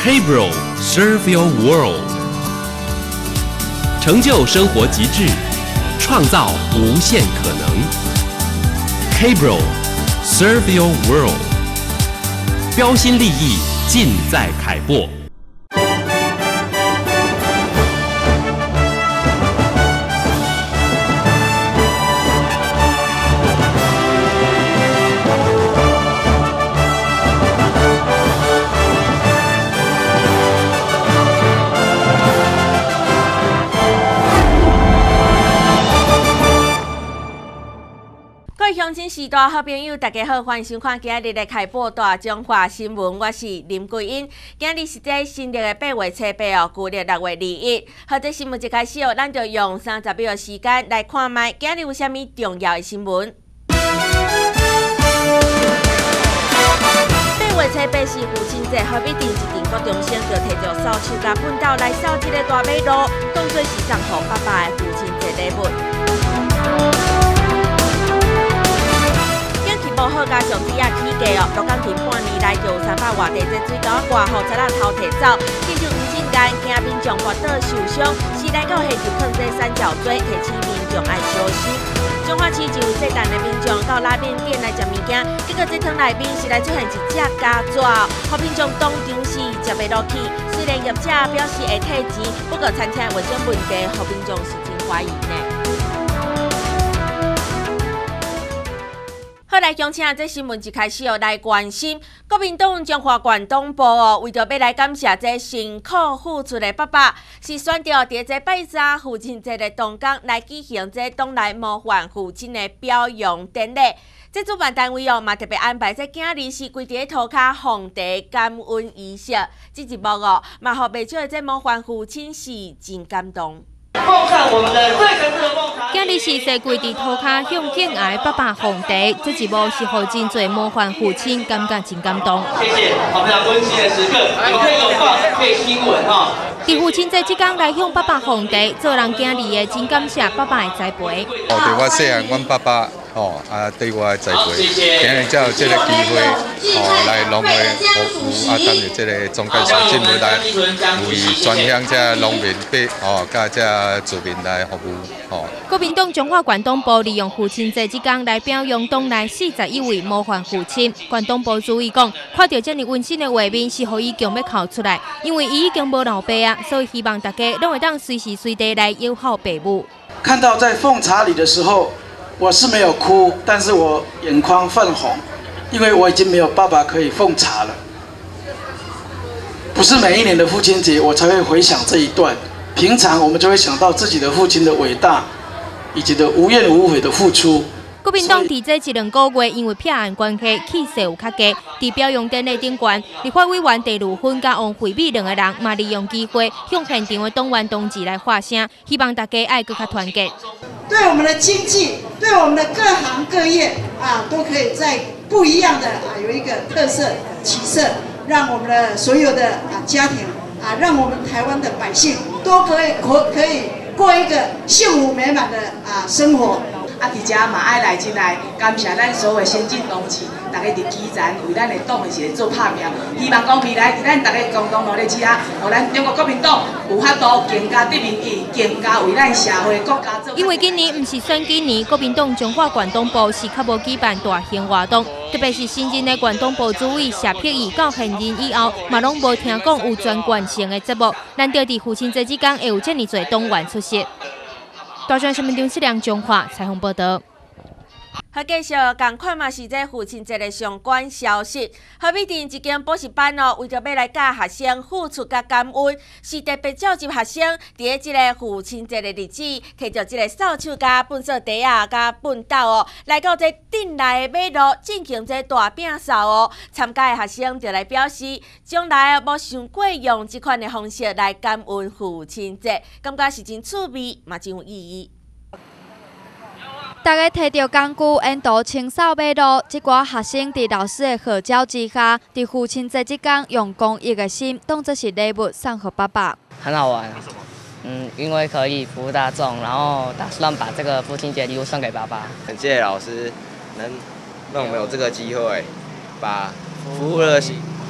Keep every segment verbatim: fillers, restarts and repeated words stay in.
K-Bro Serve Your World， 成就生活极致，创造无限可能。K-Bro Serve Your World， 标新立异，尽在凯擘。 各位乡亲时代好朋友，大家好，欢迎收看今日的开播大中华新闻，我是林桂英。今日是在新历的八月初八哦，旧历六月二一。好，这新闻一开始哦，咱就用三十秒的时间来看卖今日有啥物重要的新闻。八月初八是父亲节，何必定一定国中生就摕着扫帚甲粪斗来扫这个大马路，当作是送互爸爸的父亲节礼物。无好加上水啊起价哦，罗岗亭半年来就有三百外地这水沟挂好，才啦偷摕走，亲像吴正间惊民众滑倒受伤，时来到下就放这三角锥，提醒民众爱小心。中华市就有这等的民众到拉面店来食物件，结果这汤内面是来出现一只家蛇，互民众当场是食袂落去。虽然业者表示会退钱，不过餐厅卫生问题，互民众是真怀疑呢。好，来乡亲啊！这新闻一开始哦，来关心国民党中华关东部哦，为着要来感谢这辛苦付出的爸爸，是选择伫这八十三父亲节的当天来举行这党内模范父亲的表扬典礼。这主办单位哦，嘛特别安排这今日是跪伫涂骹奉茶感恩仪式。这一幕哦，嘛互袂少的这模范父亲是真感动。 奉上我们的最诚挚的奉茶。 今日是在跪地涂骹向敬爱爸爸奉茶，这一幕是互真侪模范父亲感觉真感动。 谢谢，好，非常温馨的时刻，你们可以拥抱，可以亲吻哈。 伫父亲节即天来向爸爸奉茶，做人今日的真感谢爸爸的栽培。 哦，对我细汉，阮爸爸哦啊对我的栽培，今日才有这个机会哦来农会服务啊，担任这个总干事进入来为专向这农民百哦，甲这居民来服务哦。 国民党中华关东部利用父亲节即天来表扬党内四十一位模范父亲。关东部主委讲，看到这么温馨的画面，是互伊强要哭出来，因为伊已经无老爸啊，所以希望大家拢会当随时随地来友好父母。 看到在奉茶礼的时候，我是没有哭，但是我眼眶泛红，因为我已经没有爸爸可以奉茶了。不是每一年的父亲节我才会回想这一段，平常我们就会想到自己的父亲的伟大，以及的无怨无悔的付出。 国民党伫这一两个月，因为撇案关系，气势有较低。伫表扬典礼顶悬，立法委员陈如芬甲王惠美两个人嘛利用机会向现场的党员同志来发声，希望大家爱更加团结。 对我们的经济，对我们的各行各业啊，都可以在不一样的啊有一个特色起色，让我们的所有的啊家庭啊，让我们台湾的百姓都可以可可以过一个幸福美满的啊生活。 啊，伫遮嘛爱来进来感谢咱所有先进同志，大家伫基层为咱的党的是做拍拼，希望讲未来伫咱大家共同努力之下，互咱中国国民党有法度更加得民意，更加为咱社会国家做。 因为今年毋是选举年，国民党中华关东部是较无举办大型活动，特别是新任的关东部主委谢佩仪到现任以后，嘛拢无听讲有全县性的节目，难得伫父亲节之天会有这么多党员出席。大专新闻中是梁中华采访报道。 好，继续共款嘛是这父亲节的相关消息。何美镇一间补习班哦，为着要来教学生付出甲感恩，是特别召集学生伫即个父亲节的日子，摕着即个扫帚甲粪扫地啊甲粪斗哦，来到这镇内的马路进行这大摒扫哦。参加的学生就来表示，将来无想过用即款的方式来感恩父亲节，感觉是真趣味，嘛真有意义。 大家摕着工具沿途清扫马路，一寡学生伫老师的号召之下，伫父亲节即天用公益的心当作是礼物送给爸爸。 很好玩，嗯，因为可以服务大众，然后打算把这个父亲节礼物送给爸爸。 很谢谢老师能让我们有这个机会，把服务的服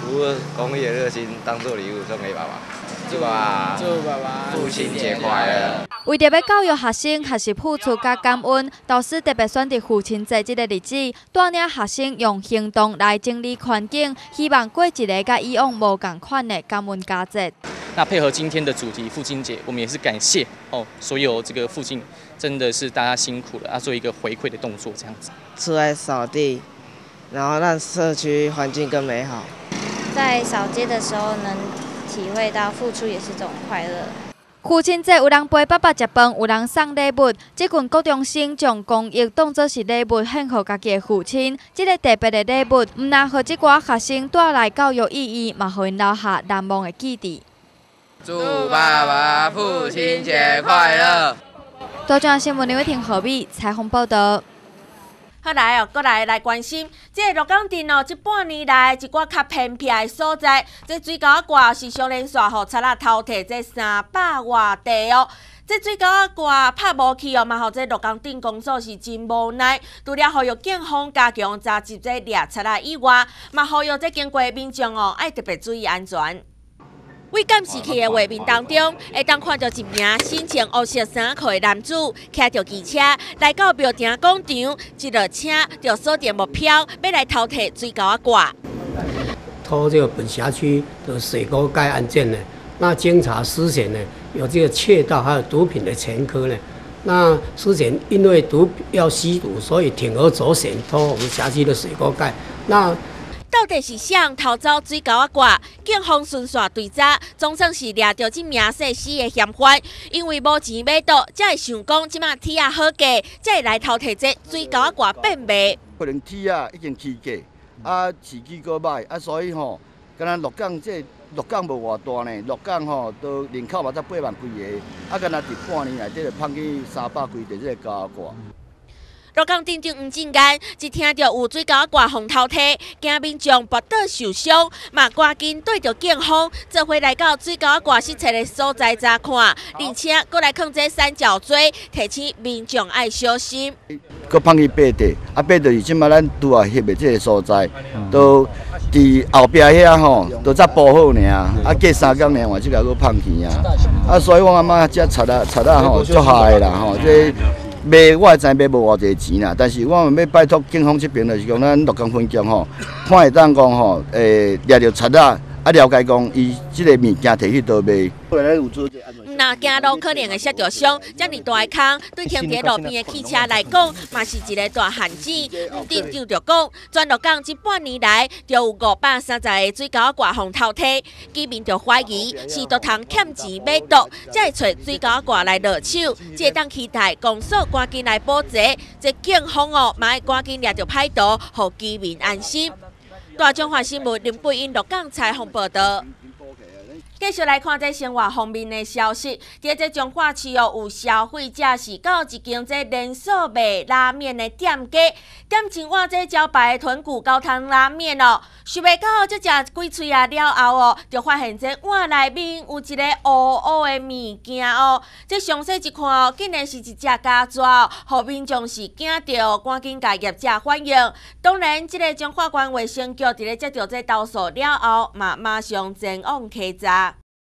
除了公益的热心当做礼物送给爸爸。祝爸爸，祝爸爸父亲节快乐！ 为着要教育学生学习付出甲感恩，导师特别选择父亲节这个日子，带领学生用行动来整理环境，希望过一个甲以往无同款的感恩佳节。 那配合今天的主题父亲节，我们也是感谢哦所有这个父亲，真的是大家辛苦了啊，做一个回馈的动作这样子。 出来扫地，然后让社区环境更美好。 在扫街的时候能体会到付出也是一种快乐。 父亲节有人陪爸爸食饭，有人送礼物。这群高中生将公益当作是礼物献给家己的父亲。这个特别的礼物，唔但让这寡学生带来教育意义，嘛让因留下难忘的记忆。 祝爸爸父亲节快乐！ 大专新闻刘伟婷、何美采访报道。 好来哦，过来来关心，这个鹿港镇哦，这半年来一寡较偏僻的所在，这水沟挂是相连续互贼仔偷摕这三百外地哦。这水沟挂拍无去哦，嘛，互这鹿港镇公所是真无奈。除了呼吁警方加强查缉这掠贼仔以外，嘛呼吁这经过的民众哦，爱特别注意安全。为监视器的画面当中，会当看到一名身穿黑色衫裤的男子，骑着机车来到庙埕广场，一落车就锁定目标，要来偷摕水沟啊挂。 偷这个本辖区的水沟盖案件呢，那经查失嫌呢有这个窃盗还有毒品的前科呢。那失嫌因为毒要吸毒，所以铤而走险偷我们辖区的水沟盖。那到底是谁偷走水沟啊挂？警方顺续追查，总算是抓到这名细死的嫌犯。因为无钱买刀，才会想讲即马铁啊好价，才会来偷摕这水沟啊挂变卖。 可能铁啊已经起价，啊市机阁歹，啊所以吼，敢若鹿港这鹿港无偌大呢，鹿港吼都人口嘛才八万几个，啊敢若伫半年内底就碰去三百几地这个沟啊挂。 鹿港镇长黄进干一听到有水沟啊挂互偷摕，惊民众跋倒受伤，嘛赶紧对着警方做伙来到水沟啊挂失窃的所在查看，而且搁来放这三角锥，提醒民众爱小心。 搁放去八地，啊八地是即摆咱拄啊翕的这个所在，都伫后壁遐吼，都才补好尔，啊过三工尔，换即个搁放去啊，啊所以我感觉这贼仔贼仔吼足害的啦吼，这。卖我会知卖无偌济钱啦，但是我要拜托警方这边，就是讲咱鹿港分局吼，看会当讲吼，诶，掠着贼仔，啊了解讲伊即个物件摕去倒卖。 那行路可能会摔着伤，遮尔大个坑，对停伫路边的汽车来讲，嘛是一个大陷阱。镇长就讲，全鹿港这半年来，就有五百三十个水沟啊挂互偷摕，居民就怀疑是都通欠钱买毒，才会找水沟啊挂来落手。这当期待公所赶紧来补齐，这警方哦，嘛要赶紧抓着歹徒，互居民安心。大中华新闻林贝英鹿港采访报道。继续来看这生活方面的消息，伫这彰化市哦，有消费者是到一间这连锁卖拉面的店家，点前往这招牌豚骨高汤拉面哦，想袂到这食几喙啊了后哦，就发现这碗内面有一个乌乌的物件哦，这详细一看哦，竟然是一只家蛇哦，互民众是惊到，赶紧甲业者反映。当然，这个彰化县卫生局伫咧接到这投诉了后，嘛马上前往稽查。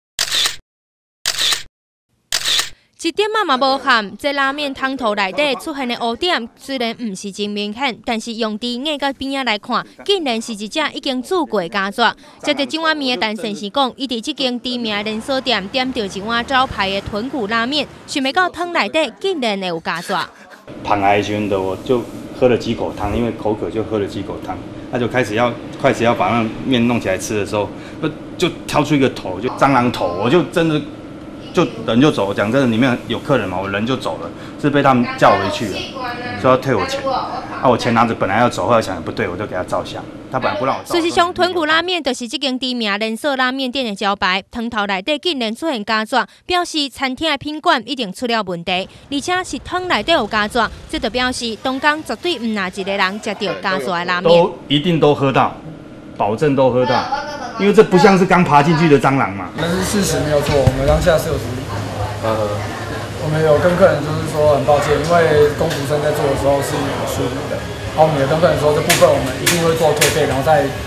一点仔嘛无含，这拉面汤头内底出现的污点虽然唔是真明显，但是用伫眼甲边仔来看，竟然是一只已经煮过的家蛇。接着今晚面的陈先生讲，伊伫这间知名连锁店点到一碗招牌的豚骨拉面，想袂到汤内底竟然会有家蛇。 旁来的时候，我就喝了几口汤，因为口渴就喝了几口汤，那就开始要开始要把那面弄起来吃的时候，不就挑出一个头，就蟑螂头，我就真的。就人就走，讲真的，里面有客人嘛，我人就走了，是被他们叫回去了，说要退我钱。啊，我钱拿着本来要走，后来想不对，我就给他照相。他本来不让我照。 事实上，豚骨拉面就是这间知名连锁拉面店的招牌，汤头内底竟然出现家蛇，表示餐厅的品管一定出了问题，而且是汤内底有家蛇，这就表示东港绝对唔哪一个人吃到家蛇的拉面。 都一定都喝到，保证都喝到。因为这不像是刚爬进去的蟑螂嘛。 那是事实没有错，我们当下是有处理。呃，我们有跟客人就是说很抱歉，因为工读生在做的时候是有疏忽的。然后我们也跟客人说，这部分我们一定会做退费，然后再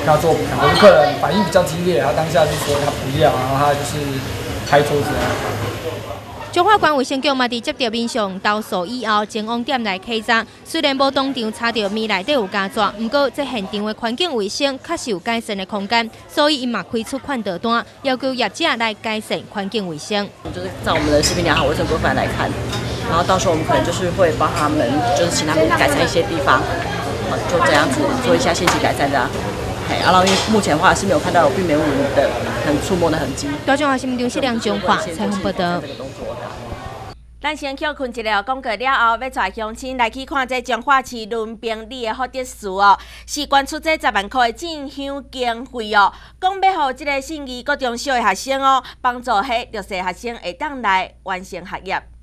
跟他做补偿。可是客人反应比较激烈，他当下就说他不要，然后他就是拍桌子啊。 中华县卫生局嘛，伫接到民众投诉以后，前往店内稽查，虽然无当场查到面内底有加纸，不过这现场的环境卫生确实有改善的空间，所以伊嘛开出款待单，要求业者来改善环境卫生。 就是照我们的食品良好卫生规范来看，然后到时候我们可能就是会帮他们，就是请他们改善一些地方，就这样子做一下先期改善的、啊。哎，然后因为目前的话是没有看到有并没有人的很触摸的痕迹。大中华新闻中视梁中华采访报道。 咱先休困一下广告了后，要带乡亲来去看这彰化市仑平里的福德寺哦，是捐出这十万块的进香经费哦，讲要互这个信义高中小的学生哦，帮助迄弱势学生会当来完成学业。